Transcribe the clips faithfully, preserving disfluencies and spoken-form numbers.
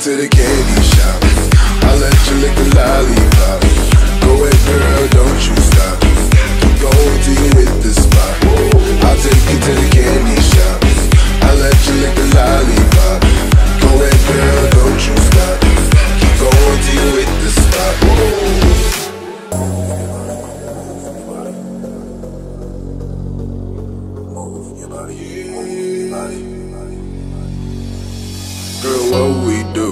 to the candy shop. I'll let you lick the lollipop. Go ahead girl, don't you stop. Keep going till you hit the spot. I'll take you to the candy shop. I'll let you lick the lollipop. Go ahead girl, don't you stop. Keep going till you hit the spot. Move your body, your body. Girl, what we do,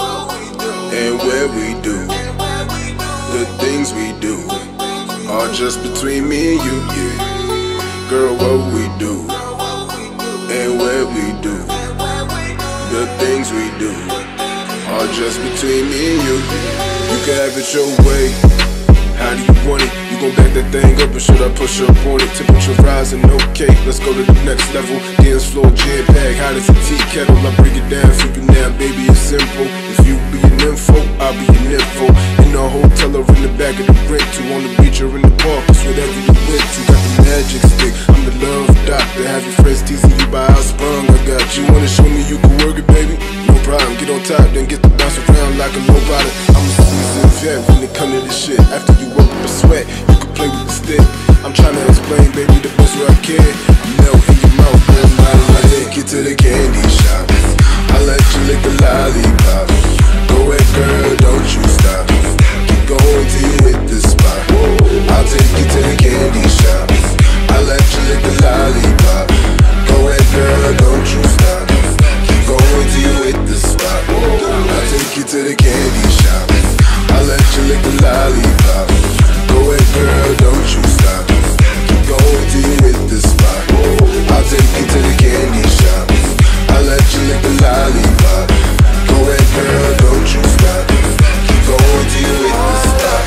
and where we do, the things we do, are just between me and you, yeah. Girl, what we do, and where we do, the things we do, are just between me and you. You can have it your way. How do you want it? You gon' back that thing up or should I push up on it? Temperature rising, okay, let's go to the next level. Dance floor, jam bag, hot as a tea kettle. I break it down, flip it down, baby, it's simple. If you be an info, I'll be an info. In the hotel or in the back of the rent, two on the beach or in the park, it's whatever you went to. Got the magic stick, I'm the love doctor. Have your friends teasing you by how sprung I got you. Wanna show me you can work it, baby? No problem, get on top, then get to bounce around like a low-rider. I'm a seasoned vet when it come to this shit. After you work up a sweat, you can play with the stick. I'm trying to explain, baby, the best way I can. Melt in your mouth, girl, I take you to the candy shop. I'll let you lick the lollipop. Go ahead, girl, don't you stop. Keep going till you hit the spot. I'll take you to the candy shop. I'll let you lick the lollipop. Go ahead, girl, don't you stop. Keep going till you hit the spot. I'll take you to the candy shop. I'll let you lick the lollipop. Go ahead, girl, don't you stop. Keep going till you hit the spot. I'll take you to the candy shop. I'll let you lick the lollipop. Go ahead, girl, don't you stop. Keep going till you hit the spot.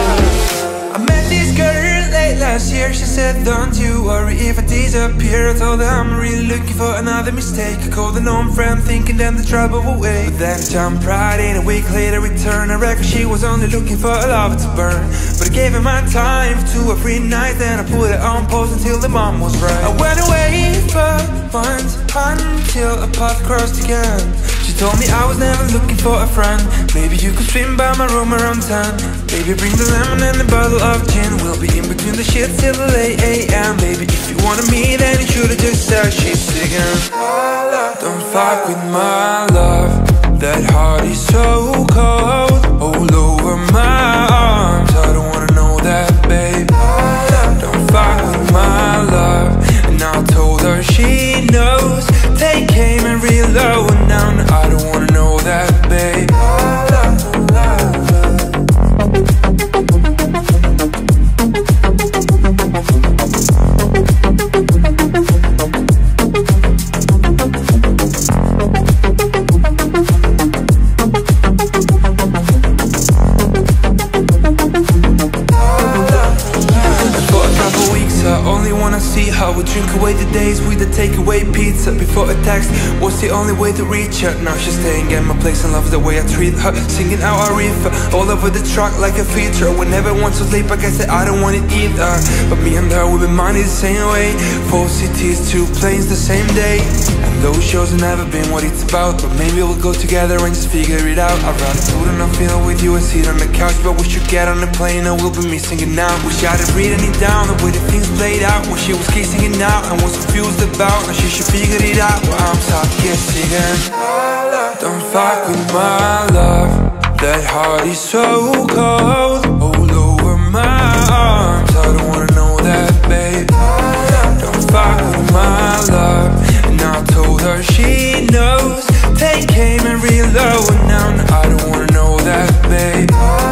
I met this girl late last year. She said, don't you worry if I disappear. I told her I'm really looking for another mistake. I called an old friend thinking then the trouble will wait. But then jumped right in, a week later returned. I reckon she was only looking for a love to burn. But I gave her my time for two or three nights. Then I put it on pause until the mom was right. I went away for months until a path crossed again. She told me I was never looking for a friend. Maybe you could swim by my room around ten. Baby, bring the lemon and a bottle of gin. We'll be in between the shit till the late A M Baby, if you wanted me, then you should've just said she's again. Don't fuck with my love. That heart is so cold, all over my arms. I don't wanna know that, babe. Don't fuck with my love. And I told her she knows. Take aim and reload. Now I don't wanna know that, babe. We drink away the days with the takeaway pizza. Before a text was the only way to reach her. Now she's staying at my place and loves the way I treat her. Singing our riff all over the truck like a feature. We never want to sleep, I guess that I don't want it either. But me and her, we've been minded the same way. Four cities, two planes the same day. And those shows have never been what it's about. But maybe we'll go together and just figure it out. I'd rather put on a film with you and sit on the couch. But we should get on the plane and we'll be missing it now. Wish I'd have written it down, the way the things played out. When she was kissing it now and was confused about. Now she should figure it out. Well, I'm stuck guessing and don't fuck with my love. That heart is so cold, all over my arms. I don't wanna know that, babe. Don't fuck with my love. And I told her she knows. Take aim and reload. Now I don't wanna know that, babe.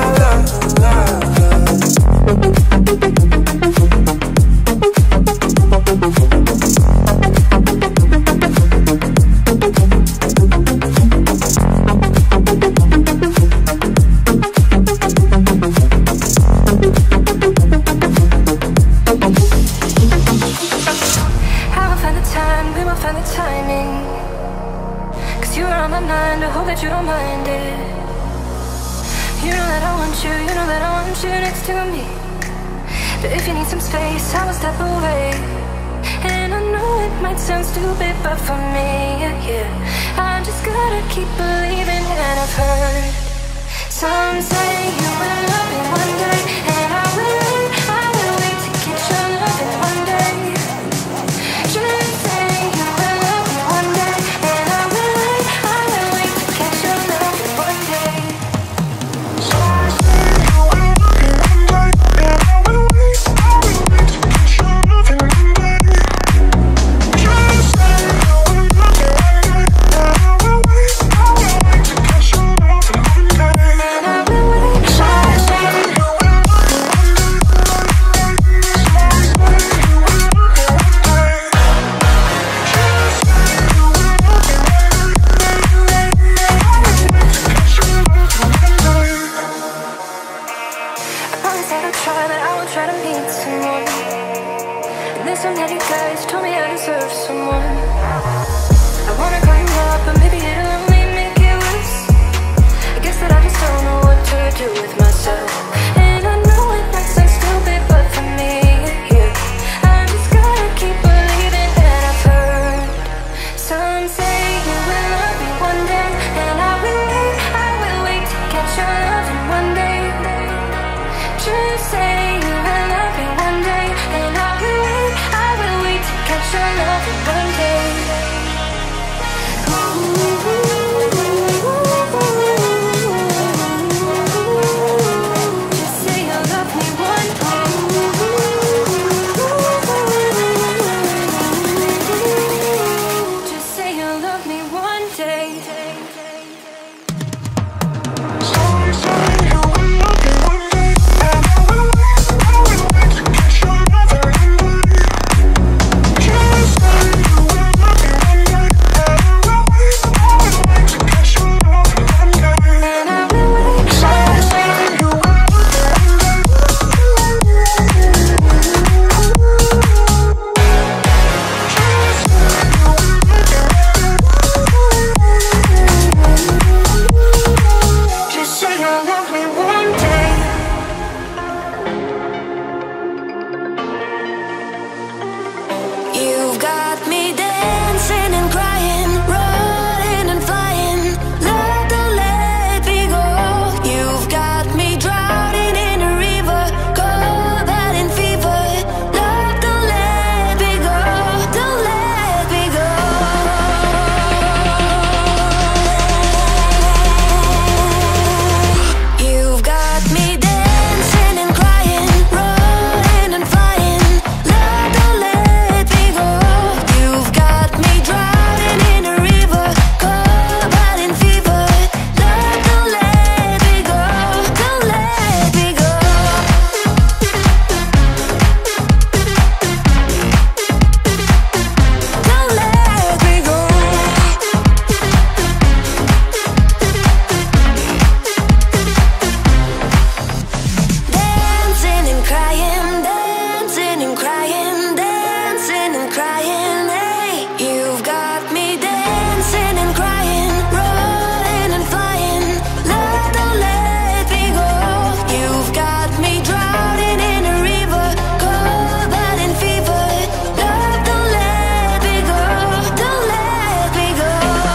But if you need some space, I will step away. And I know it might sound stupid, but for me, yeah, yeah, I just gotta keep believing. And I Some say you will love me one day, and I will wait, I will wait to get your loving one day. Just say you will love me one day, and I will wait, I will wait to get your loving one day. Some say you will love me one day, and I will wait, I will wait to get your loving one day. Just say you will love me one day, and I will wait, I will wait to get your loving one day. And I will wait, just say you will love me one day, just say you will love me one day. Just say you will love me one day, I promise that I'll try, that I will try to meet someone. And there's so many guys who told me I deserve someone. I wanna climb up, but maybe it'll only make it worse. I guess that I just don't know what to do with myself. And I know it might sound stupid, but for me, yeah, I just gotta keep believing that I've heard. Some say you will love me one day, and I will wait, I will wait to get your loving one day. Just say you will love me one day, and I will wait, I will wait to get your loving one day. Just say you'll love me one day. Just say you'll love me one day. Some say you will love me one day, and I will wait, I will wait to get your loving one day. Just say you will love me one day, and I will wait, I will wait to get your loving one day. And I will wait, just say you will love me one day. Just say you'll love me one day. You've got me dancing and crying, rolling and flying. Love, don't let me go. You've got me drowning in a river, cold but in fever. Love, don't let me go, don't let me go. You've got me dancing and crying, rolling and flying. Love, don't let me go. You've got me drowning in a river, cold but in fever. Love, don't let me go, don't let me go. Don't let me go. Dancing and crying, dancing and crying, dancing and crying. Hey, you've got me dancing and crying, rolling and flying. Love, don't let me go. You've got me drowning in a river, cold but in fever. Love, don't let me go, don't let me go.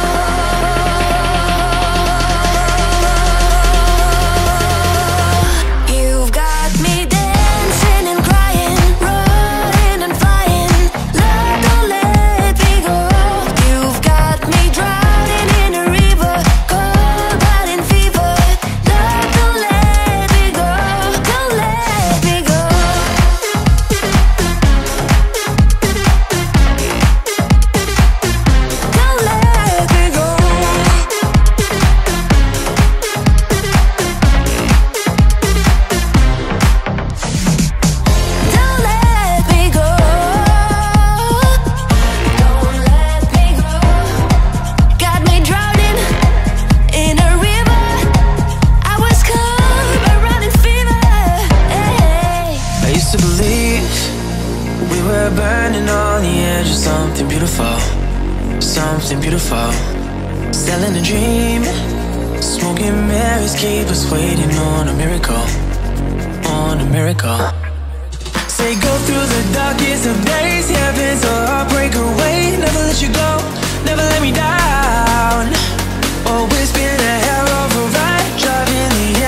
You've got me dancing and crying, rolling and flying. Love, don't let me go. You've got me drowning in a river, cold but in fever. Love, don't let me go, don't let me go. Don't let me go. Don't let me go. Don't let me go. Got me drowning in a river. I was cold but running fever. Hey. I used to believe we were burning on the edge of something beautiful, something beautiful. Selling a dream, smoking mirrors keep us waiting on a miracle, on a miracle. Say go through the darkest of days, heaven's a heartbreak away. Never let you go, never let me down. Always been a hell of a ride, driving the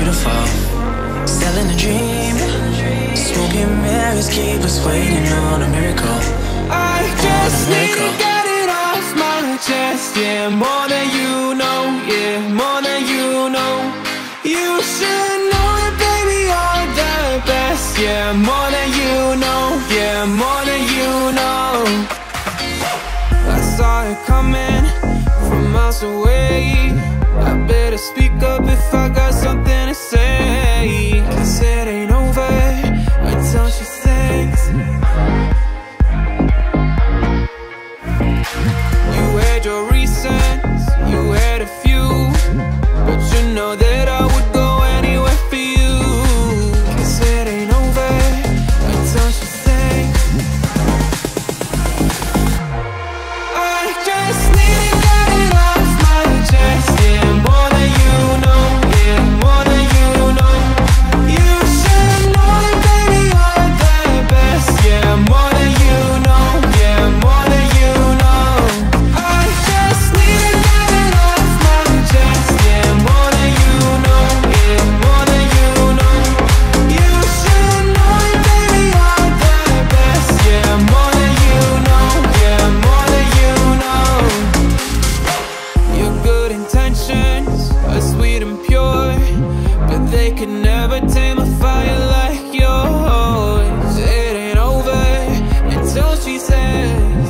to fall. Selling a dream, smoking mirrors keep us waiting on a miracle. I just need to get it off my chest. Yeah, more than you know. Yeah, more than you know. You should know it, baby, you're the best. Yeah, more than you know. Yeah, more than you know. I saw it coming from miles away. I better speak up if I got something to say. Cause it ain't over until she thinks. You had your reasons, you had a few, but you know that I would go anywhere for you. Cause it ain't over until she thinks. I just need to get it off my chest. Yeah, more than you know. Yeah, more than you know. You should know it, baby, you're the best. Yeah, more than you know. Yeah, more than you know. I just need to get it off my chest. Yeah, more than you know. Yeah, more than you know. You should know it, baby, you're the best. Yeah, more than you know. Yeah, more than you know. Your good intentions are sweet and pure, but they could never tame a fire like yours. It ain't over until she says.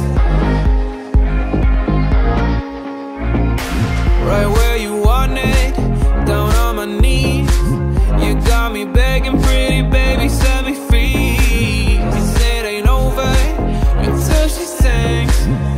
Right where you want it, down on my knees. You got me begging, pretty baby, set me free. Cause it ain't over until she sings.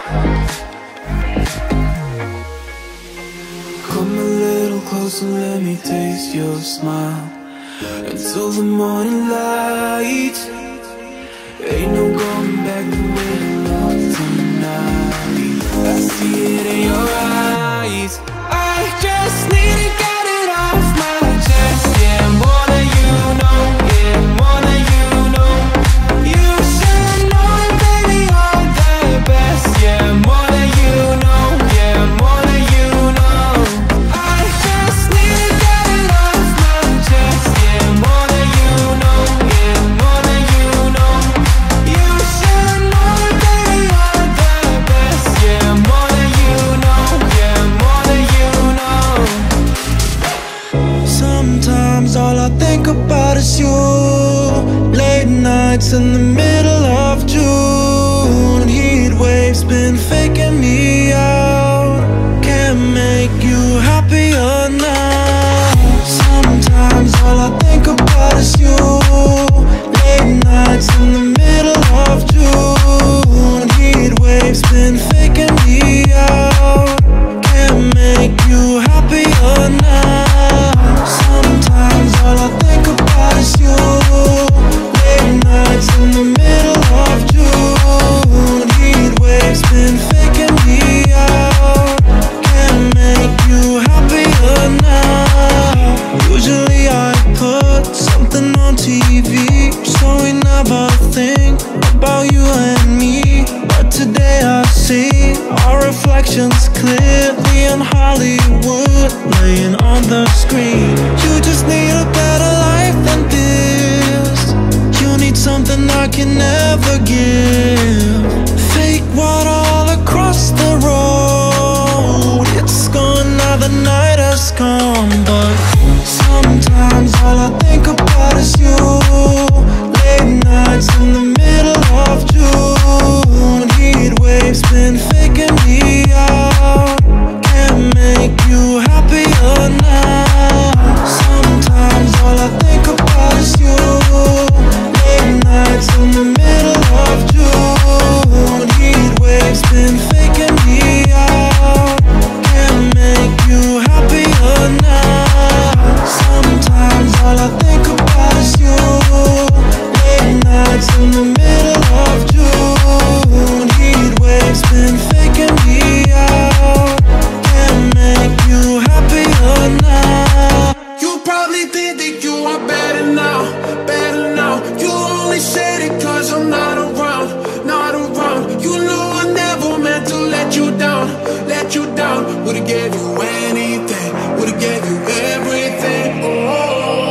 Come a little closer, let me taste your smile. Until the morning light. Ain't no going back the way you look tonight. I see it in your eyes. I just need to get it off my chest. Yeah, more than you know. Yeah, more than you know. You should know it, baby, you're the best. Yeah, more than you know. Yeah, more than you know. I just need to get it off my chest. Yeah, more than you know. Yeah, more than you know. You should know it, baby, you're the best. Yeah, more than you know. Yeah, more than you know. Sometimes all I think about is you. Late nights in the middle of June. Heat waves been faking me out. Can't make you happier now. Sometimes all I think about is you. Late nights in the middle of June. Heat waves been faking me out. Can't make you happier now. Sometimes all I think about is you. Late nights in the middle of June. Heat waves been faking me out. Can't make you happier now. Usually I put something on T V, so we never think about you and me. But today I see our reflections clearly in Hollywood, laying on the screen. You just need a better life than this. You need something I can never give. Fake water all across the road. It's gone now, the night has come. But sometimes all I think about is you. Late nights in the middle of June. Heat waves been faking me out. Can't make you happier now. Sometimes all I think about is you. Late nights in the middle of June. Heat waves been faking me out. Can't make you happier now. Sometimes all I think about is you. Late nights in the middle of June. Heat waves been faking me out. Can't make you happier now. You probably think that you are better now, better now. You only said it cause I'm not around, not around. You know I never meant to let you down, let you down. Would've gave you anything, would've gave you everything. Oh,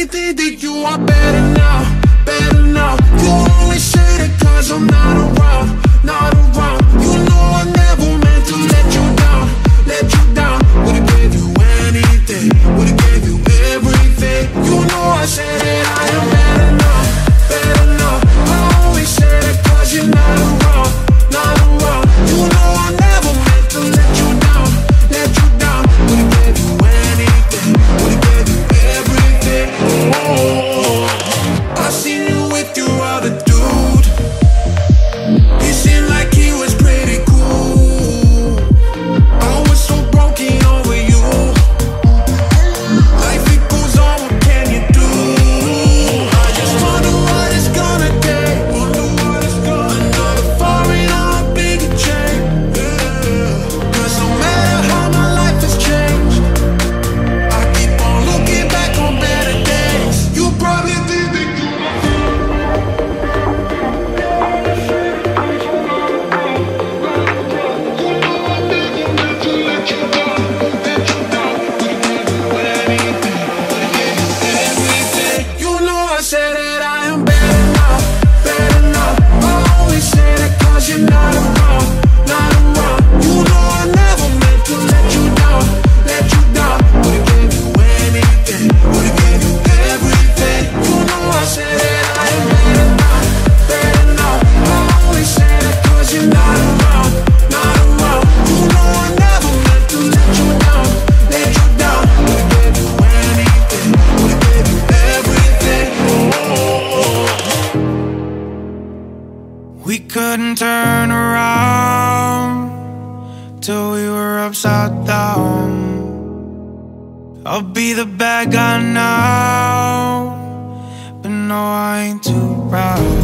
think that you are better now, better now. You always say that cause I'm not around, not around. You know I never meant to let you down, let you down. Would've gave you anything, would've gave you everything. You know I said that I am better now, better now. I always say that cause you're not around, not around. You know I never meant to let you down, let you down. Would've gave you anything, would've gave you everything. Oh, I seen you with your other dude. He seemed like he was pretty cool. I was so broken over you. Life it goes on, what can you do? I just wonder what it's gonna take. Wonder what it's gonna Another foreign or a bigger change. Yeah. Cause no matter how my life has changed, I keep on looking back on better days. You probably think that you You know I said that I am better now, better now. I always say that cause you're not around, not around. You know I never meant to let you down, let you down. Would've gave you anything, would've gave you everything. You know I said that I am better now, better now. I always say that cause you're not around, not around. You know I never meant to let you down, let you down. Would've gave you anything, would've gave you everything. Oh. We couldn't turn around till we were upside down. I'll be the bad guy now, but no, I ain't too proud.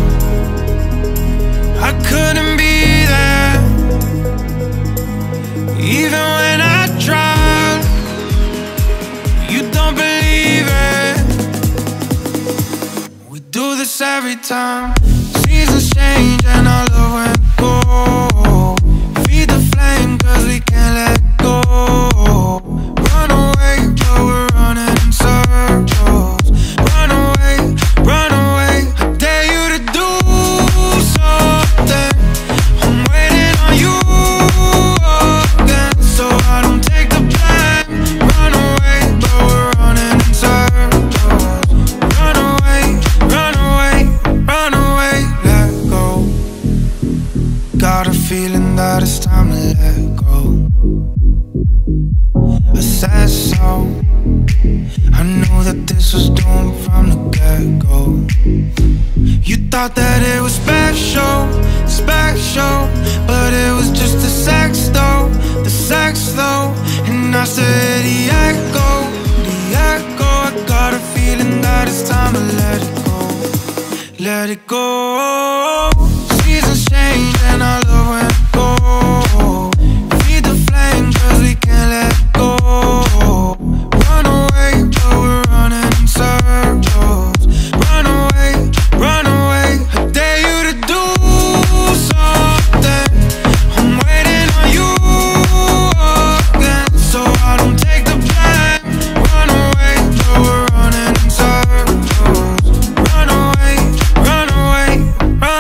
I couldn't be there, even when I tried. You don't believe it. We do this every time. Seasons change and our love went cold. Feed the flame cause we can't let go. Run away but we're running in circles. Run away, run away. I dare you to do something. I'm waiting on you again, so I don't take the blame. Run away but we're running in circles. Run away, run away, run away. Let go. Got a feeling that it's time to let go. I said so. I knew that this was doomed from the get-go. You thought that it was special, special, but it was just the sex though, the sex though. And I said the echo, the echo. I got a feeling that it's time to let it go, let it go. Seasons change and our love went cold. Feed the flame cause we can't let go. Run away but we're running in circles. Run away, run away. I dare you to do something. I'm waiting on you again, so I don't take the blame. Run away but we're running in circles. Run away, run away, run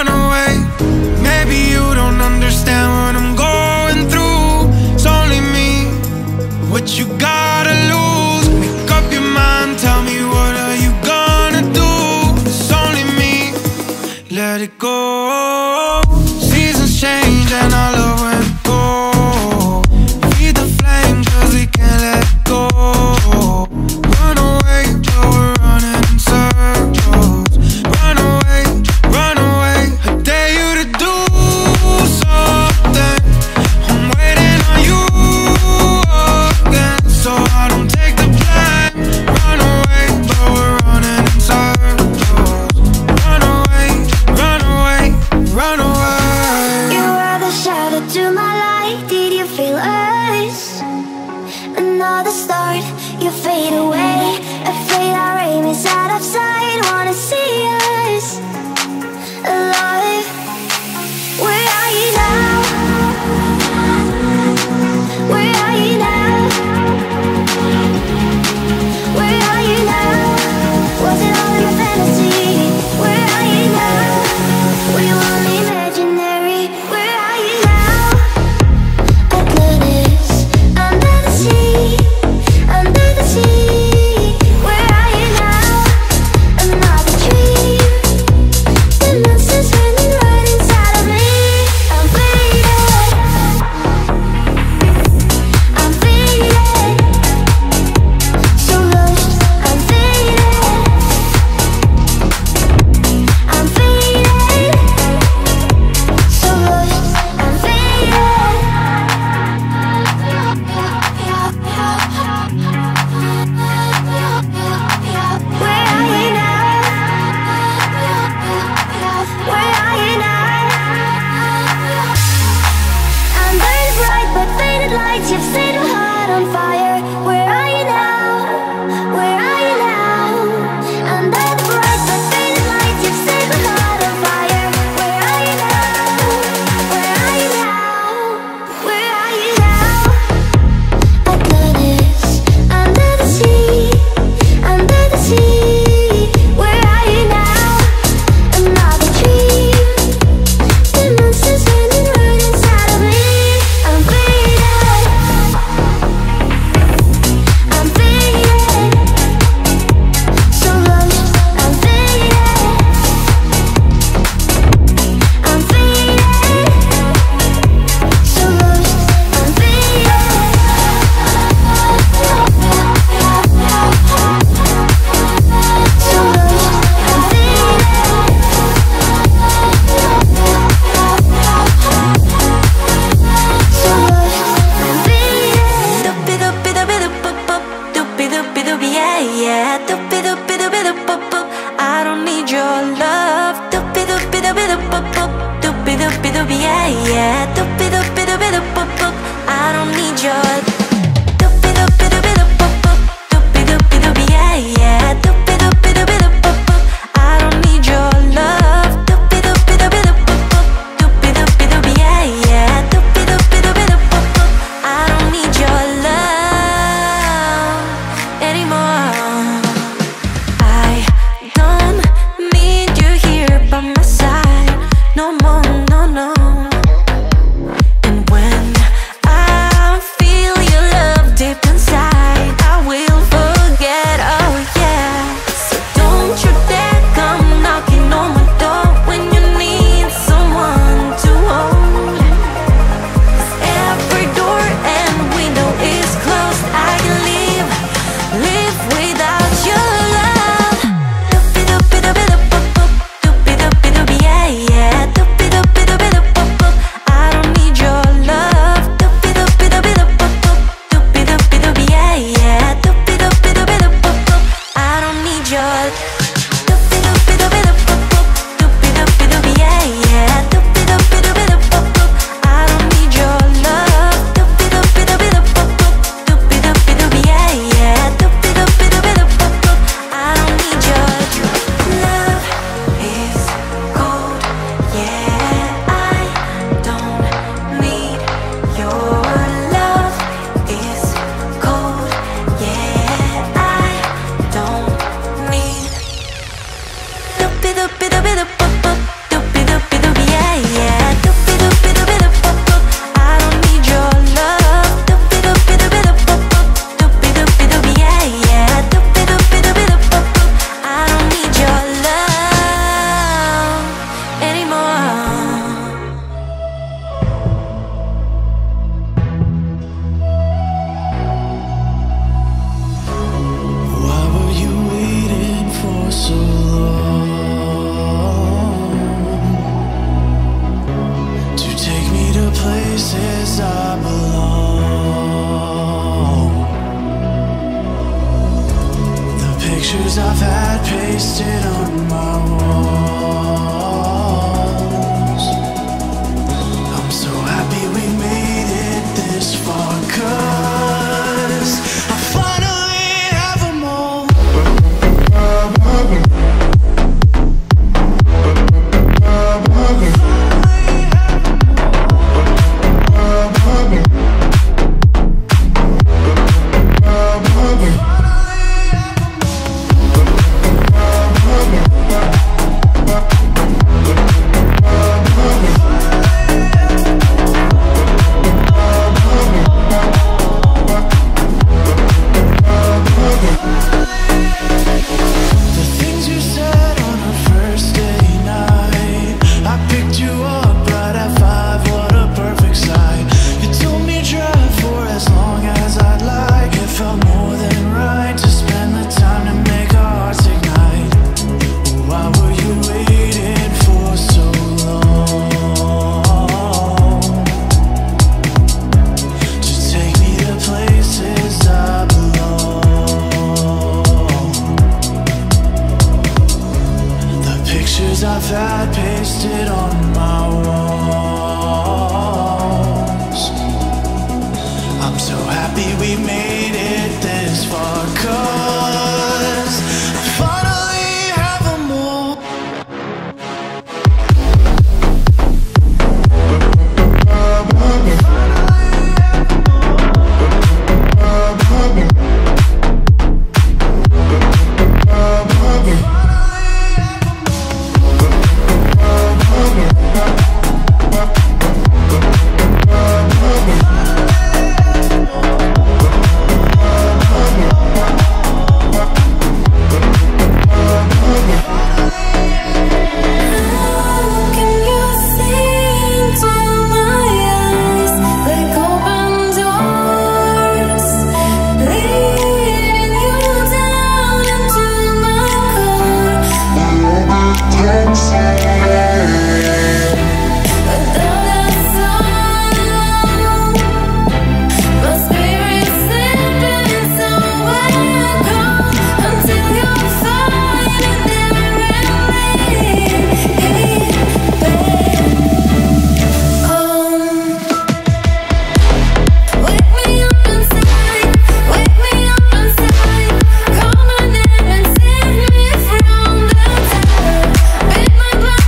Take my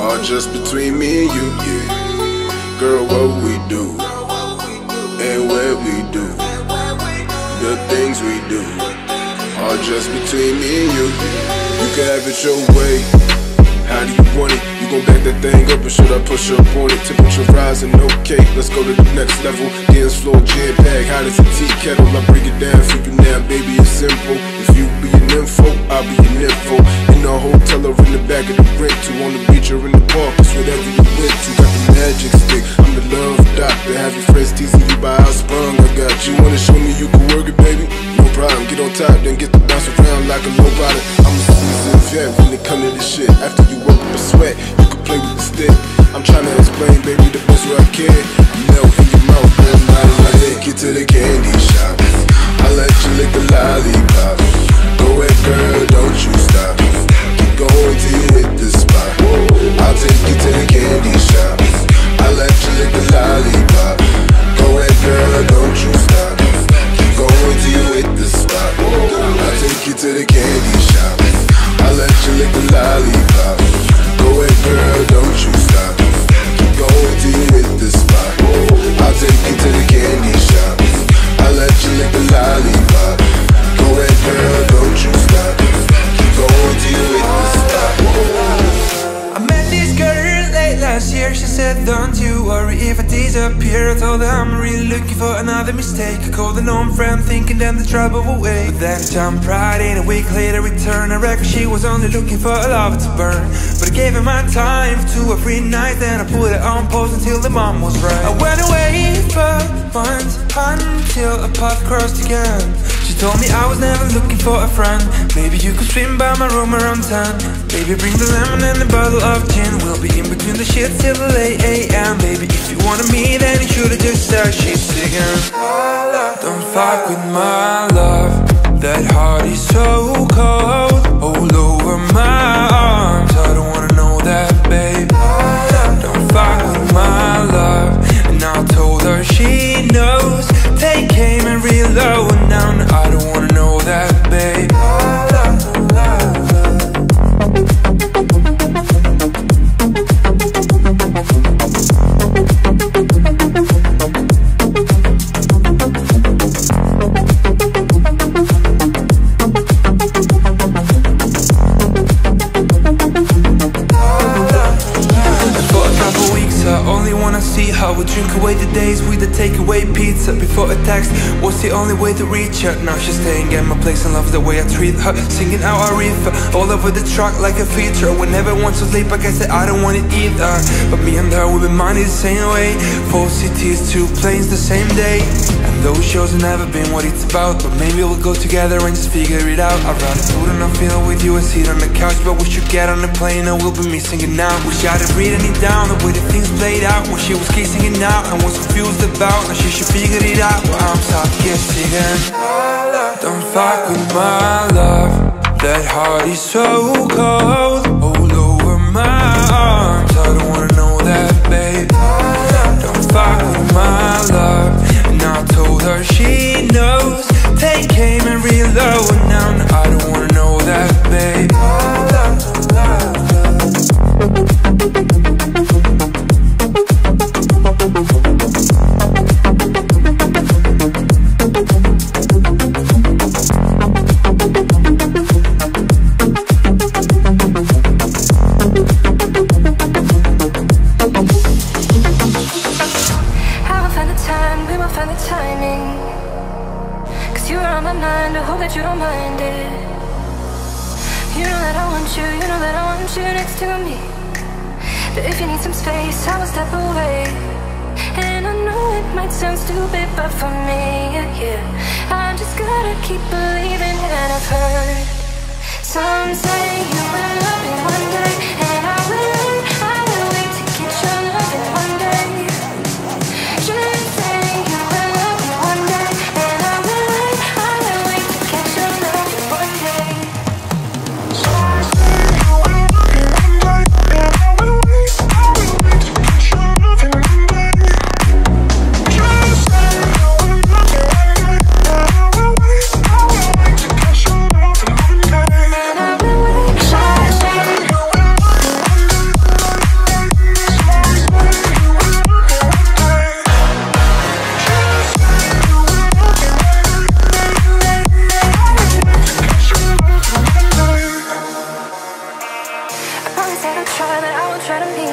all just between me and you, yeah. Girl, what we do, and where we do, the things we do, all just between me and you. You can have it your way, how do you want it? You gon' back that thing up or should I push up on it? Temperature rising, okay, let's go to the next level. Dance floor, jam bag, hot as a tea kettle. I break it down for you now, baby, it's simple. If you be an info, I'll be an info. In the hotel or in the back of the rent to, on the beach or in the park, it's whatever you went to. Got the magic stick, I'm the love doctor. Have your friends teasing you by how sprung I got you. Wanna show me you can work it, baby? No problem, get on top, then get to bounce around like a low rider. I'm a seasoned vet when it come to this shit. After you work up a sweat, you can play with the stick. I'm trying to explain, baby, the best way I can. Melt in your mouth, girl, I take you to the candy shop. I let you lick the lollipop. Go ahead, girl, don't you stop. Keep going till you hit the spot. I'll take you to the candy shop. I let you lick the lollipop. Go ahead, girl, don't you stop. Keep going till you hit the spot. I'll take you to the candy shop. I let you lick the lollipop. Go ahead, girl, don't you stop. Keep going till you hit the spot. I'll take you to the candy shop. I let you lick the lollipop. Go ahead, girl, don't you stop. Keep going till you hit the spot. I met this girl late last year. She said, don't you worry if I disappear. I told her I'm really looking for another mistake. I called an old friend thinking then the trouble away. But then jumped right in, a week later returned. I reckon she was only looking for a love to burn. But I gave her my time for two or three nights. Then I put it on pause until the mom was right. I went away for months until a path crossed again. She told me I was never looking for a friend. Maybe you could swim by my room around ten. Baby, bring the lemon and a bottle of gin. We'll be in between the shit till the late A M Baby, if you wanted me, then you should've just said she's singing. Don't fuck with my love. That heart is so cold, all over my arms. I don't wanna know that, babe. Don't fuck with my love. And I told her she knows. Take aim and reload. Now I don't wanna know that, babe. We drink away the days with the takeaway pizza. Before a text was the only way to reach her. Now she's staying at my place and loves the way I treat her. Singing out Aretha all over the truck like a feature. We never want to sleep, I guess that I don't want it either. But me and her, we've been minded the same way. Four cities, two planes the same day. And those shows have never been what it's about. But maybe we'll go together and just figure it out. I'd rather put on a film with you and sit on the couch. But we should get on the plane and we'll be missing it now. Wish I'd have written it down, the way the things played out. When she was kissing it now and was confused about. Now she should figure it out, but I'm stop kissing and don't fuck with my love. That heart is so cold, all over my arms. I don't wanna know that, babe. Don't fuck with my love. And I told her she knows. Take aim and reload. Now I don't wanna know that, babe. You don't mind it. You know that I want you, you know that I want you next to me. But if you need some space, I will step away. And I know it might sound stupid, but for me, yeah, yeah, I just gotta keep believing. And I've heard some say you will love me one day. And I will, I will wait to get your love in one day. Just say you will love me one day. And I will wait, I will wait to get your love in one day. So I say you will love me one day. And I will wait, I will wait to get your love in one day. Just say you will love me one day. And I will wait, I will wait to get your love in one day. And I will wait, I will wait.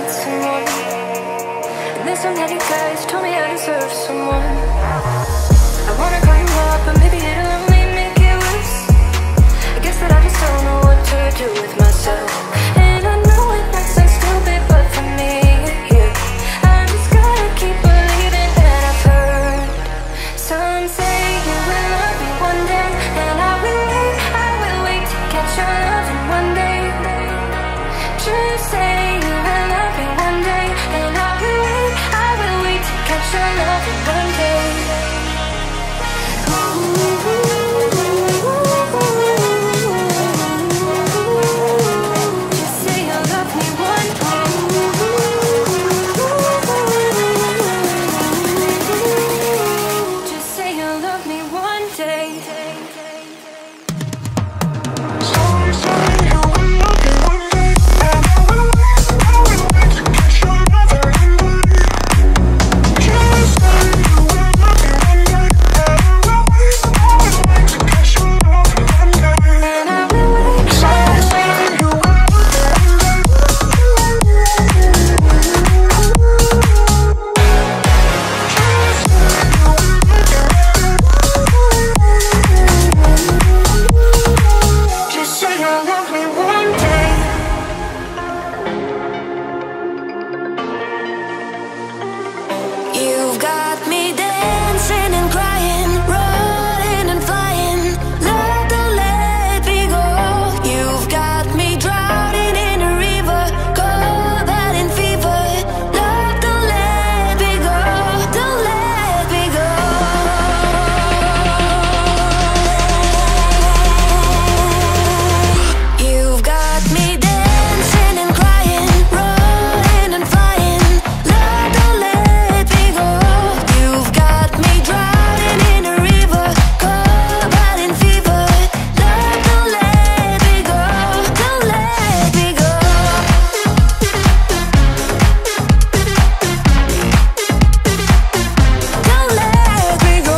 someone. And there's so many guys told me I deserve someone. I wanna call you up, but maybe it'll only make it worse. I guess that I just don't know what to do with myself. And I know it might sound stupid, but for me, yeah, I just gotta keep believing that I've heard some say you will love me one day. And I will wait, I will wait to catch your loving one day. Just say you will love me one day. And I will wait, I will wait to catch your loving one day. Just say you'll love me one day. Just say you'll love me one day. You've got me dancing and crying, rolling and flying. Love, don't let me go. You've got me drowning in a river, cold but in fever. Love, don't let me go, don't let me go. You've got me dancing and crying, rolling and flying. Love, don't let me go. You've got me drowning in a river, cold but in fever. Love, don't let me go, don't let me go. Don't let me go.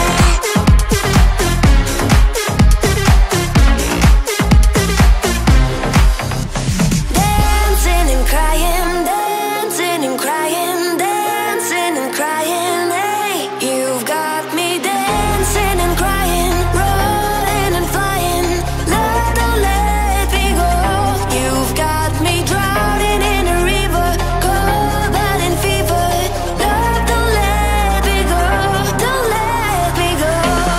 Dancing and crying, dancing and crying, dancing and crying. Hey, you've got me dancing and crying, rolling and flying. Love, don't let me go. You've got me drowning in a river, cold but in fever. Love, don't let me go, don't let me go.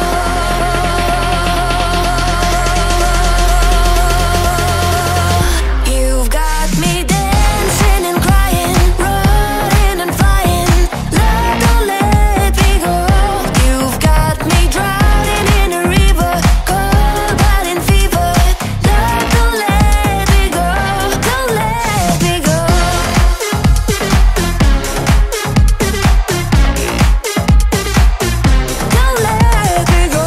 You've got me dancing and crying, rolling and flying. Love, don't let me go. You've got me drowning in a river, cold but in fever. Love, don't let me go, don't let me go. Don't let me go.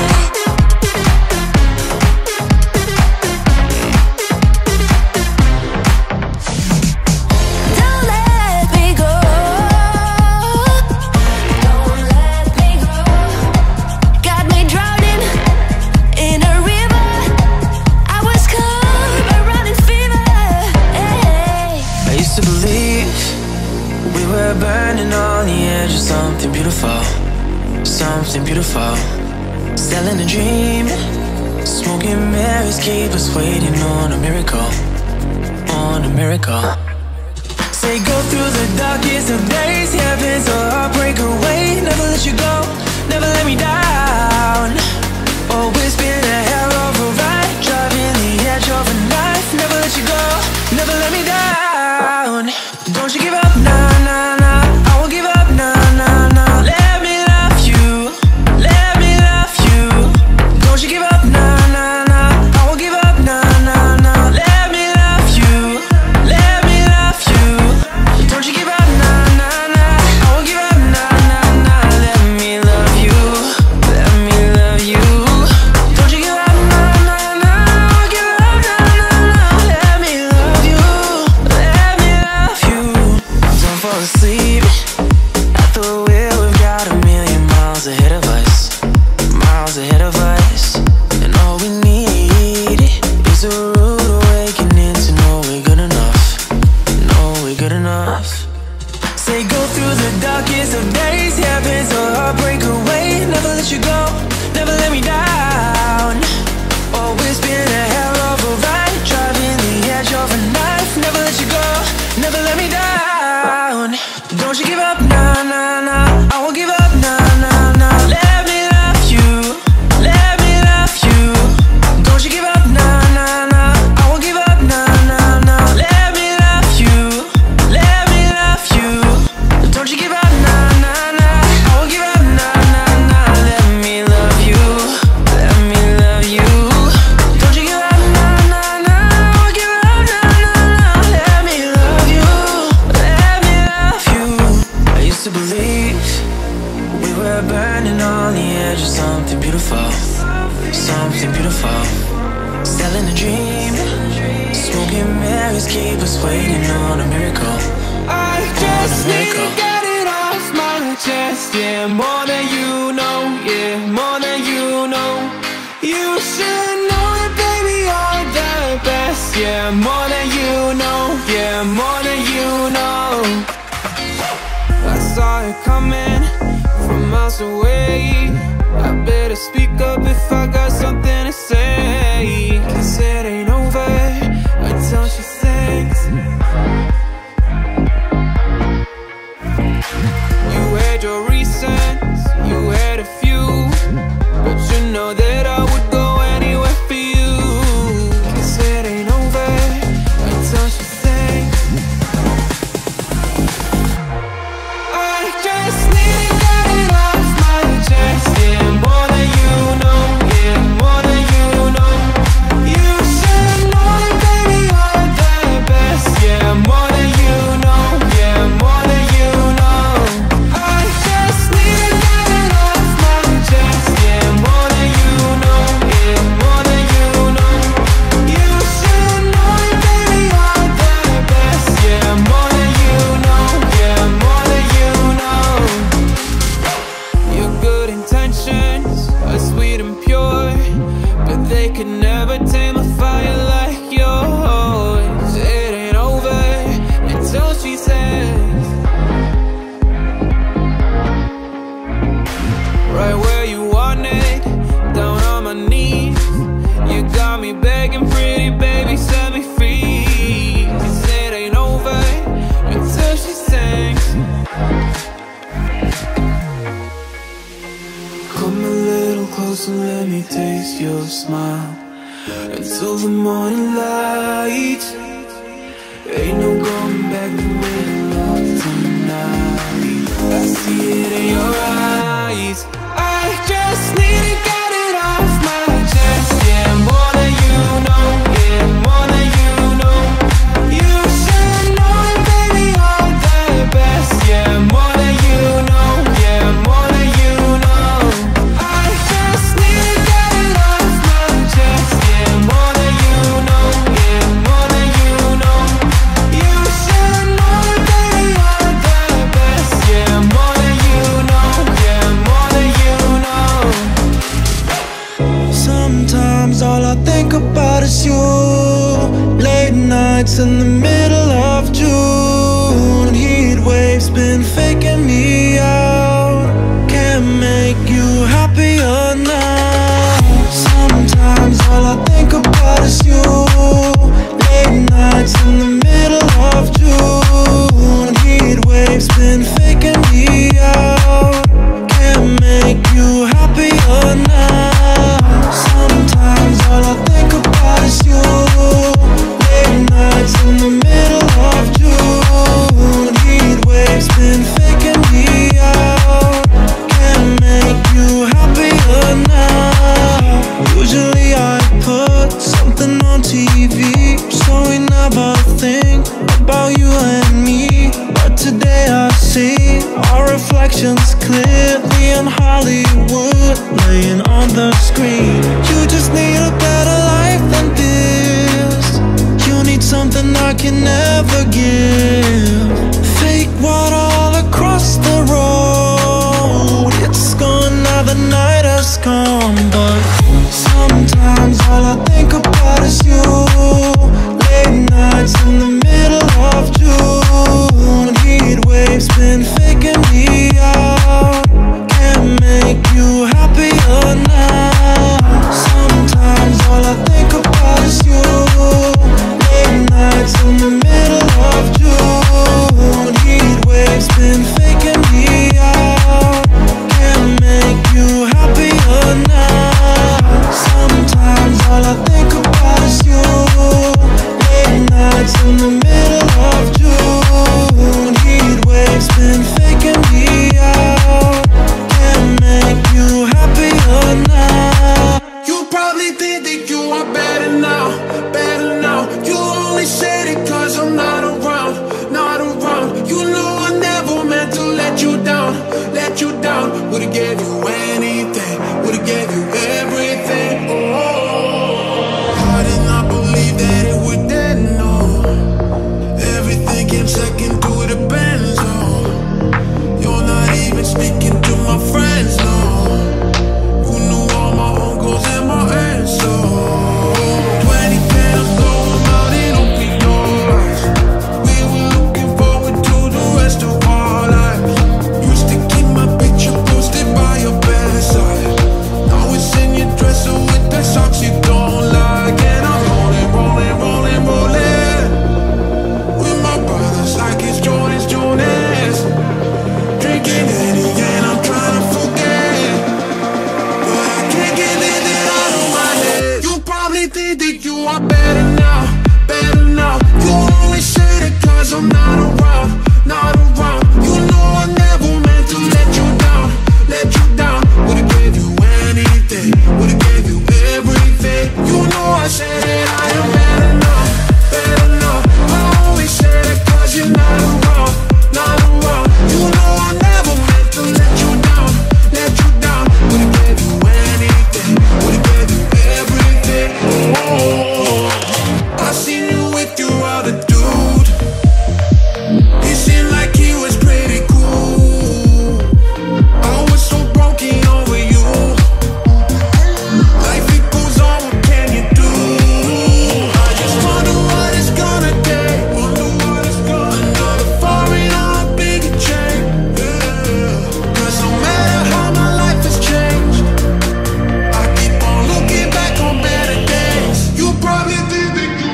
Don't let me go. Don't let me go. Got me drowning in a river. I was cold but running fever. Hey. I used to believe we were burning on the edge of something beautiful, something beautiful. Selling a dream, smoking mirrors keep us waiting on a miracle, on a miracle. Say go through the darkest of days, heaven's a heartbreak away. Never let you go, never let me down. Always been a hell of a ride, driving the edge of a knife. Never let you go, never let me down. Don't you give up, nah, nah, nah. I won't give up, nah, nah, nah. Let me love you, let me love you. Don't you give up, nah, nah, nah. I won't give up, nah, nah, nah. Let me love you, let me good enough. Say go through the darkest of days, heaven's a heartbreak away. Never let you go, never let me down. Always been a hell of a ride, driving the edge of a knife. Never let you go, never let me down. Don't you give up, nah, nah, nah. I won't give up, nah, nah, nah. Let me love you, let me love you. Don't you give up, nah, nah, nah. I won't give up, nah, nah, nah. Let me love you, let me love you. Don't you give up, nah, nah, nah. I won't give up, nah, nah, nah. Let me love you, let me love you. Don't you give up, nah, nah, nah. I won't give up, nah, nah, nah. Let me love you, let me love you. I used to believe we were burning on the edge of something beautiful, something beautiful. Selling a dream, smoking mirrors keep us waiting on a miracle. I just need to get it off my chest, yeah, more than you know, yeah, more than you know. You should know it, baby, you're the best, yeah, more than you know, yeah, more than you know. I saw it coming from miles away. I better speak up if I got something to say, 'cause it ain't over until she thinks. You had your reasons, you had a few, but you know that I would go anywhere for you, 'cause it ain't over until she thinks. I just need to get it off my chest, yeah, more than you know, yeah, more than you know. You should know it, baby, you're the best, yeah, more than you know, yeah, more than you know. I just need to get it off my chest, yeah, more than you know, yeah, more than you know. You should know it, baby, you're the best, yeah, more than you know, yeah, more than you know. Your good intentions are sweet and pure, but they could never tame a fire like yours. It ain't over until she says, right where you want it, down on my knees. You got me begging, pretty baby, set me free. 'Cause it ain't over until she sings. Come a little closer, let me taste your smile, until the morning light. Ain't no going back the way you look tonight. I see it in your eyes. I just need to get it off my chest, yeah, more than you know, yeah, more than you know. You should know it, baby, you're the best, yeah, more than you know, yeah, more than you know. I just need to get it off my chest, yeah, more than you know, yeah, more than you know. You should know it, baby, you're the best, yeah, more than you know, yeah, more than you know. Sometimes all I think about is you. Late nights in the middle of June, heat waves been faking me out. Can't make you happier now. Sometimes all I think about is you. Late nights in the middle of June, heat waves been faking me out. Can't make you happier now. Sometimes all I think about is you. Late nights in the middle of June, heat waves been faking me out. Can't make you happier now. Usually I put something on T V, so we never think about you and me. But today I see our reflections clearly in Hollywood, laying on the screen. You just need a better life than this. You need something I can never give. Fake water all across the road. It's gone now, the night has come. But sometimes all I think about is you. Late nights in the middle of June. let you down, let you down. Would've gave you anything, would've gave you everything. Oh, I did not believe that it would end, no. Everything came second to the Benz, oh. You're not even speaking to my friends, no. You knew all my uncles and my aunts, so twenty candles blowing out in open doors. We were looking forward to the rest of our lives. Used to keep my picture posted by your bedside. Now it's in your dresser with the socks you don't like. And I'm rolling, rolling, rolling, rolling with my brothers like it's Jonas, Jonas. Drinking Henny and I'm trying to forget, but I can't get it out of my head. You probably think that you are better now, better now. You always say that cause I'm not around, not around. You know I never meant to let you down, let you down. Would've gave you anything, would've gave you everything. You know I said that I am better now, better now. I always say that cause you're not around, not around. You know I never meant to let you down, let you down. Would've gave you anything, would've gave you everything. Oh, I seen you with your other dude. He seemed like he was pretty cool. I was so broken over you. Life it goes on, what can you do? I just wonder what it's gonna take. Wonder what it's gonna Another foreign or a bigger change. Yeah. Cause no matter how my life has changed, I keep on looking back on better days. You probably think that you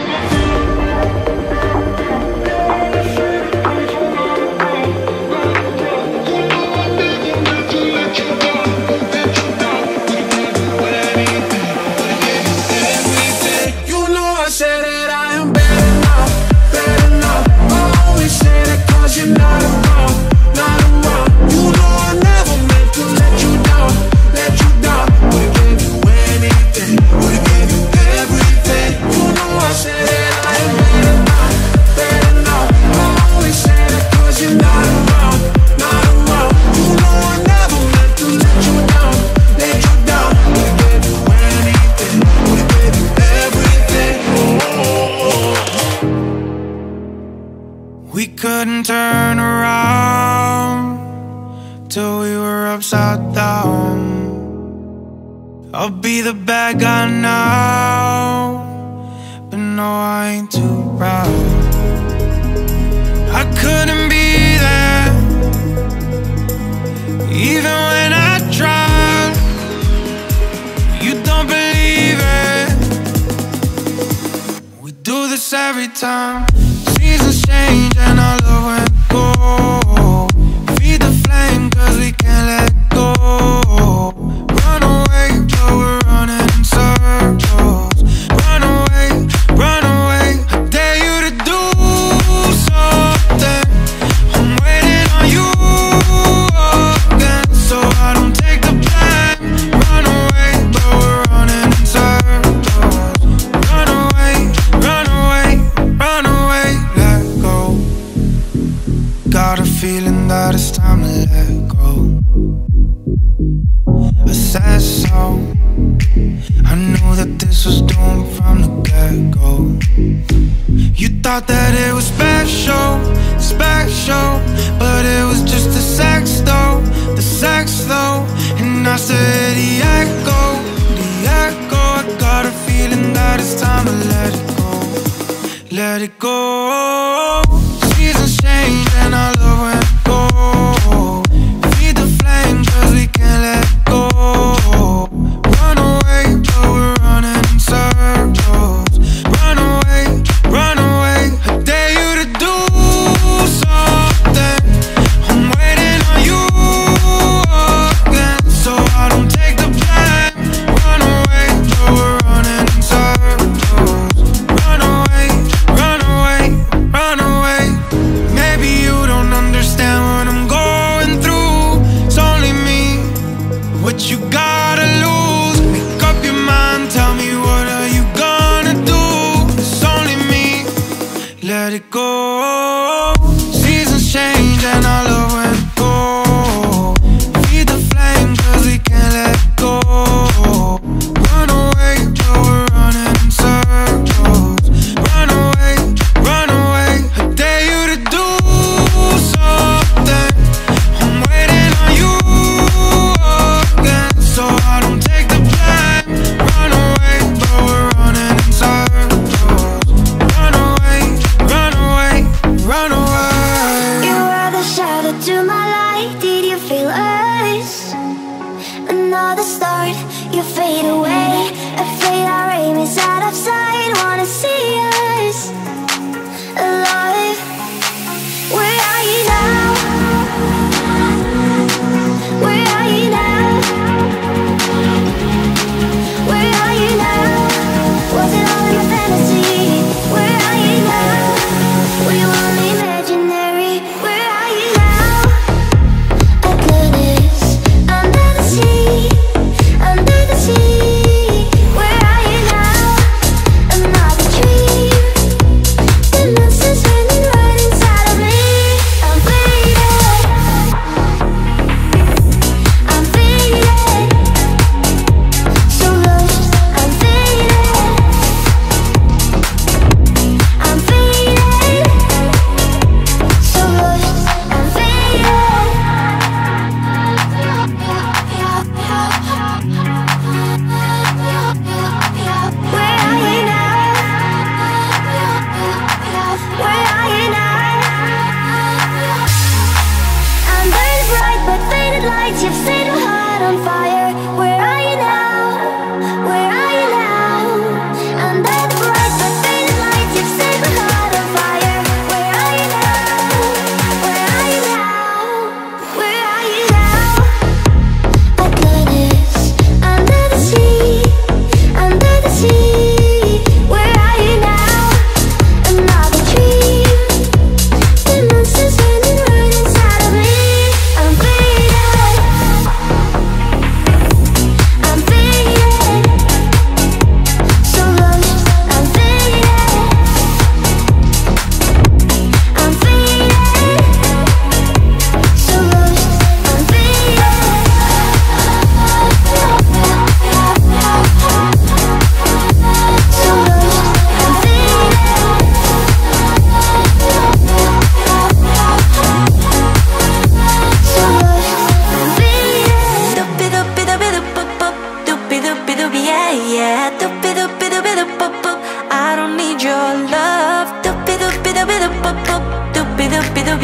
You know I said that I am better now, better now. I always say that cause you're not around, not around. You know I never meant to let you down, let you down. Would've gave you anything, would've gave you everything. You know I said that I am better now, better now. I always say that cause you're not around, not around. You know I never meant to let you down, let you down. Would've gave you anything, would've gave you everything. Oh. We couldn't turn around till we were upside down. I'll be the bad guy now, but no, I ain't too proud. I couldn't be there, even when I tried. You don't believe it. We do this every time. Seasons change and our love went cold. Feed the flame cause we can't let go. Run away but we're running in circles. Run away, run away. I dare you to do something. I'm waiting on you again, so I don't take the blame. Run away but we're running in circles. Run away, run away, run away. Let go. Got a feeling that it's time to let go. I said so. I knew that this was doomed from the get-go. You thought that it was special, special, but it was just the sex though, the sex though. And I said the echo, the echo. I got a feeling that it's time to let it go, let it go. Seasons change and our love went cold. Feed the flame cause we can't let go. Run away but we're running in circles. Run away, run away. I dare you to do something. I'm waiting on you again, so I don't take the blame. Run away but we're running in circles. Run away, run away.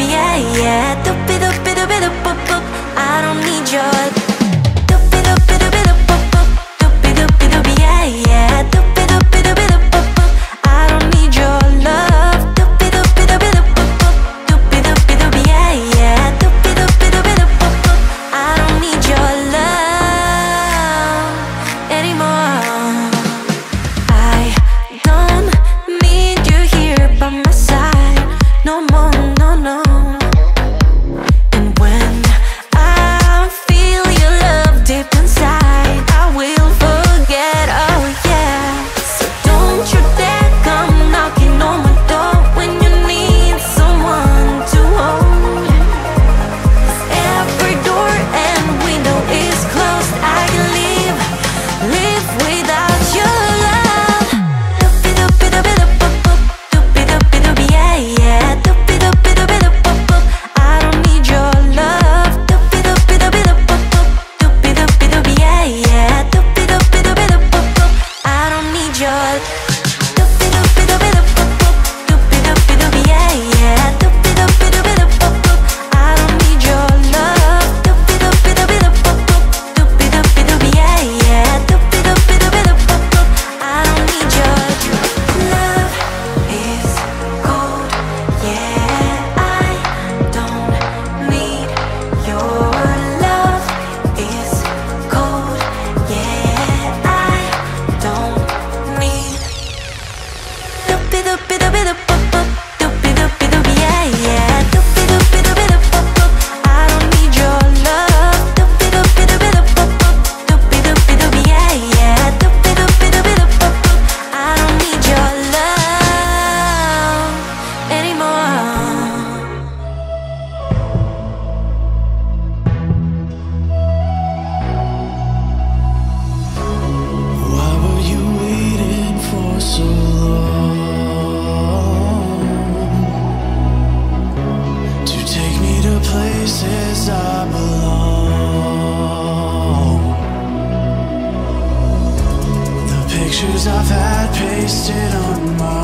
doopy, yeah, yeah. Doopy doopy doopy doop boop boop. I don't need your doopy doopy doopy doop boop boop. Doopy doopy doopy, yeah, yeah. Doopy doopy doopy doop boop boop. I don't need your love. Doopy doopy doopy doop boop boop. Doopy doopy doopy, yeah, yeah. Doopy doopy doopy doop boop boop. I don't need your love anymore. I don't need you here by my side no more, no, no. And when I feel your love deep inside, I will forget, oh yeah. So don't you dare come knocking on my door when you need someone to hold. 'Cause every door and window is closed. I can live, live without your love. Doopy doopy doopy doop boop boop. Doopy doopy doopy, yeah, yeah. Doopy doopy doopy doop boop boop. I don't need your love. Doopy doopy doopy doop boop boop. Doopy doopy doopy, yeah, yeah. Doopy doopy doopy doop boop boop. I don't need your doopy doopy doopy doop boop boop. Doopy doopy doopy, yeah, yeah. Doopy doopy doopy doop boop boop. I don't need your love. Doopy doopy doopy doop boop boop. Doopy doopy doopy, yeah, yeah. Doopy doopy doopy doop boop boop. I don't need your love is cold, yeah. I don't need your love is cold, yeah. I don't need doopy doopy doopy doop boop boop. Doopy doopy doopy, yeah, yeah. Doopy doopy doopy doop boop boop. I don't need your love. Doopy doopy doopy doop boop boop. Doopy doopy doopy, yeah, yeah. Doopy doopy doopy doop boop boop. I don't need your love anymore. Why were you waiting for so long to take me to places I belong? The pictures I've had pasted on my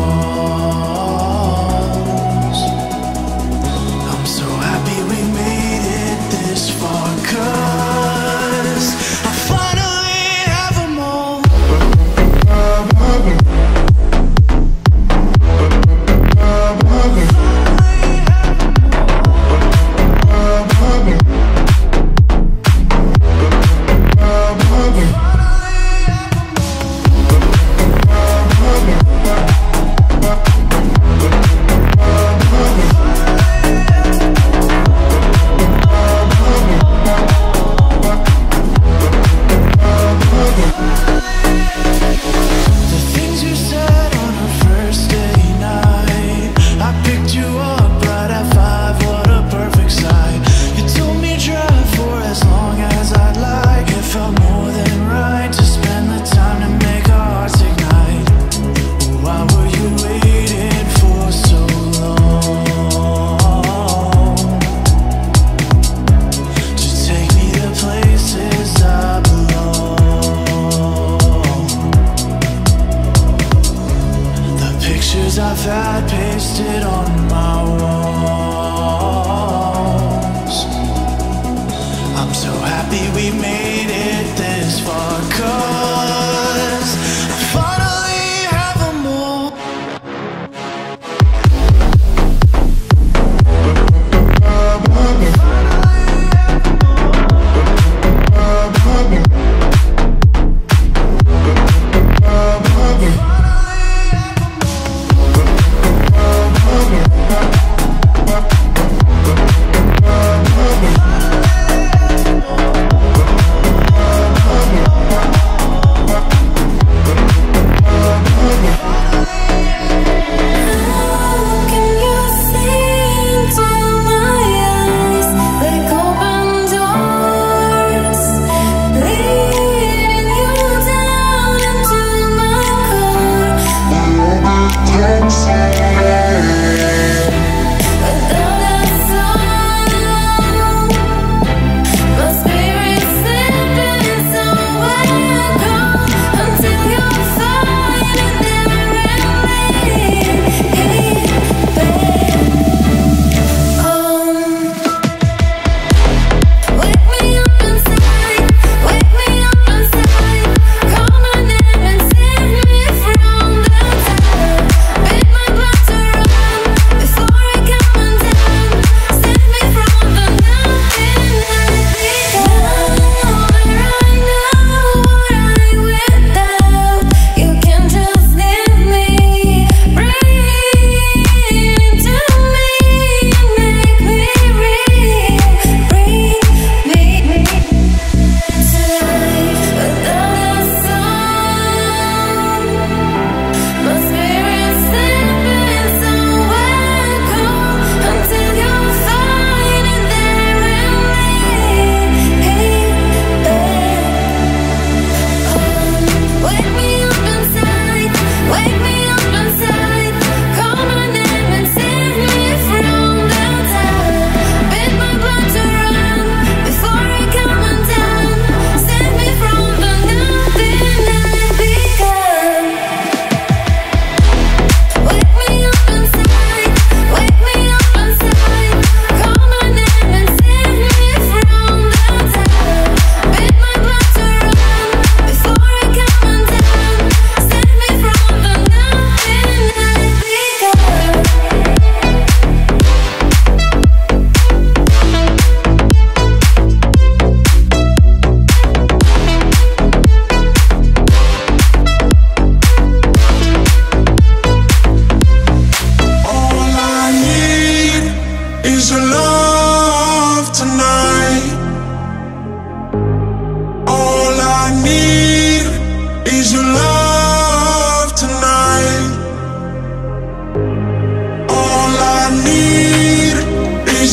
walls. I'm so happy we made it this far, 'cause I finally have them all. We'll be right back.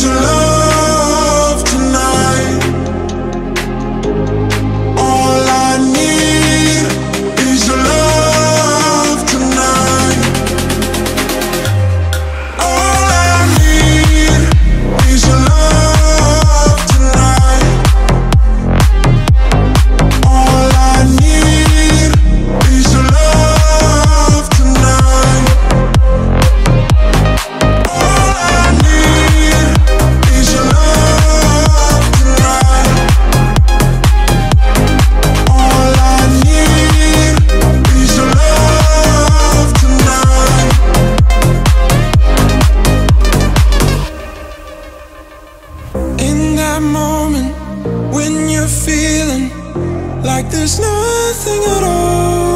your love tonight. All I need is your love tonight. All I need is your love tonight. All I need is your love tonight. All I need is your love tonight. All I need is your love tonight. In that moment when you're feeling like there's nothing at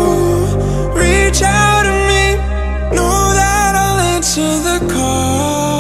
all, reach out to me, know that I'll answer the call.